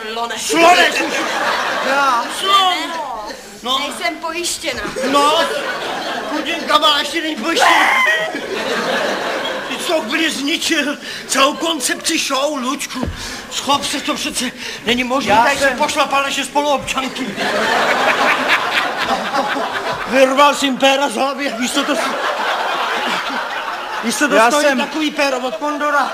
Slonek. Slonek už. Já. Slon. No. Nejsem pojištěna. No. Chudinka má ještě není pojištěna. Ty jsi to úplně zničil. Celou koncepci show, Lučku. Schop se, to přece není možné. Tady se pošlapal naše spoluobčanky. Vyrval jsem péra z hlavy, víš co to... Víš co to stojí takový péro od Kondora?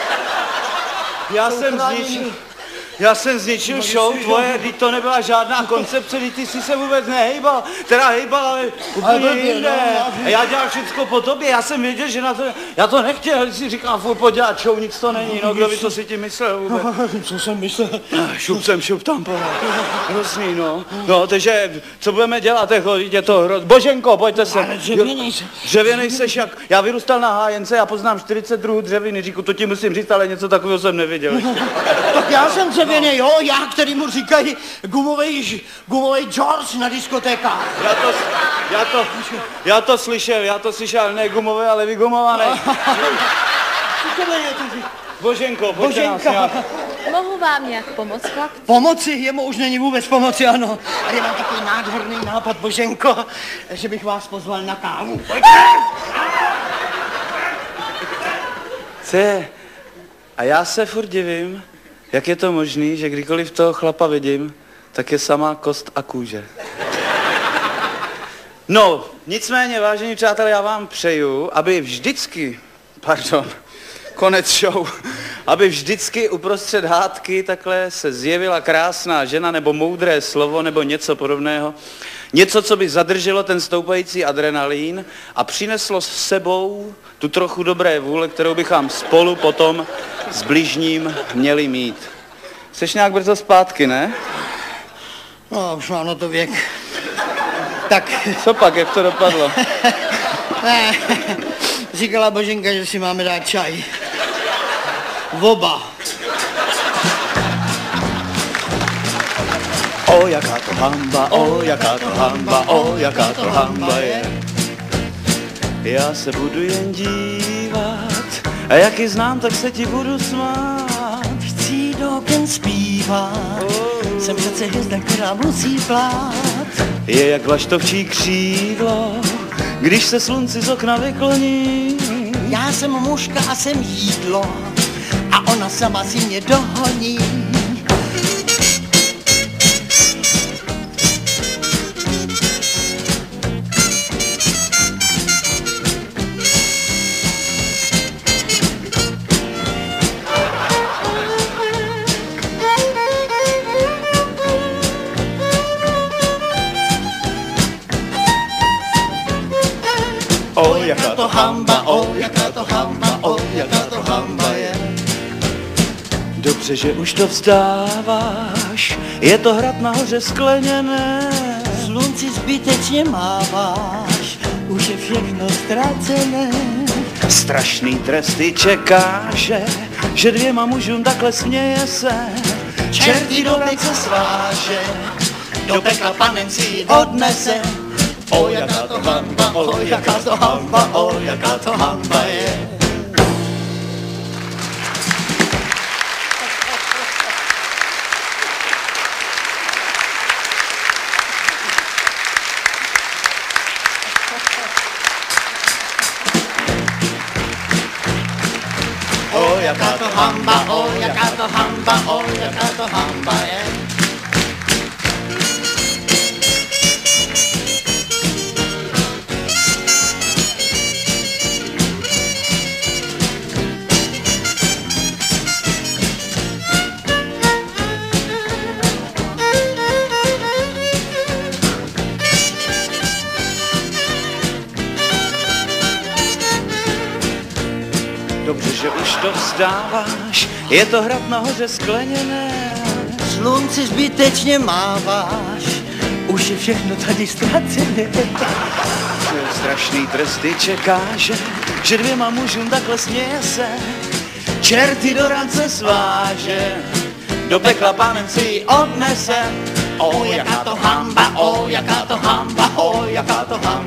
Já jsem zničil show tvoje, teď to nebyla žádná koncepce, teď ty jsi se vůbec nehejbal, teda hejbal, ale úplně jinde. A já dělal všecko po tobě, já jsem věděl, že na to, já to nechtěl, když si říkal, furt podělat show, nic to není, no kdo by to si ti myslel vůbec? Co jsem myslel? Šup tam, hrozný, no. No, takže, co budeme dělat, jako, je to hrozný. Boženko, pojďte se. Ale dřevěný se. Dřevěný seš jak, já vyrůstal na hájence, já poznám 40 druhů dřeviny, říku, to ti musím říct, ale něco takového jsem neviděl. Tak já jsem dřevěný, jo, já, který mu říkají gumovej George na diskotékách. Já to slyšel, ale ne gumové, ale vygumované. Boženko, pojďte nás nějak. Mohu vám nějak pomoct, chlap? Pomoci? Jemu už není vůbec pomoci, ano. A já mám takový nádherný nápad, Boženko, že bych vás pozval na kávu. A já se furt divím, jak je to možný, že kdykoliv toho chlapa vidím, tak je sama kost a kůže. No, nicméně, vážení přátelé, já vám přeju, aby vždycky, konec show, aby vždycky uprostřed hádky takhle se zjevila krásná žena nebo moudré slovo nebo něco podobného. Něco, co by zadrželo ten stoupající adrenalín a přineslo s sebou tu trochu dobré vůle, kterou bychom spolu potom s bližním měli mít. Jseš nějak brzo zpátky, ne? No, už mám na to věk. Tak. Co pak, jak to dopadlo? Ne, říkala Boženka, že si máme dát čaj. Oba. O, jaká to hamba, o, jaká to hamba, o, jaká to hamba je. Já se budu jen dívat a jak ji znám, tak se ti budu smát. Chci do oken zpívat, jsem přece hvězda, která musí plát. Je jak vlaštovčí křídlo, když se slunci z okna vykloní. Já jsem mužka a jsem jídlo a ona sama si mě dohoní. O, jaká to hamba, o, jaká to hamba, o, jaká to hamba je. Dobře, že už to vzdáváš, je to hrad nahoře skleněné. Slunci zbytečně máváš, už je všechno ztracené. Strašný tresty čekáš, že dvěma mužům takhle směje se. Čertí do pekla sváže, do pekla panen si odnese. O, jaká to hamba, o, jaká to hamba, o, jaká to hamba je. O, jaká to hamba, o, jaká to hamba, o, jaká to hamba je. Dobře, že už to vzdáváš, je to hrad nahoře skleněné. Slunci zbytečně máváš, už je všechno tady ztracené. Strašný tresty čekáš, že dvěma mužům takhle směje se. Čerty do rance sváže, do pekla pánem si ji odnese. O, jaká to hamba, o, jaká to hamba, o, jaká to hamba.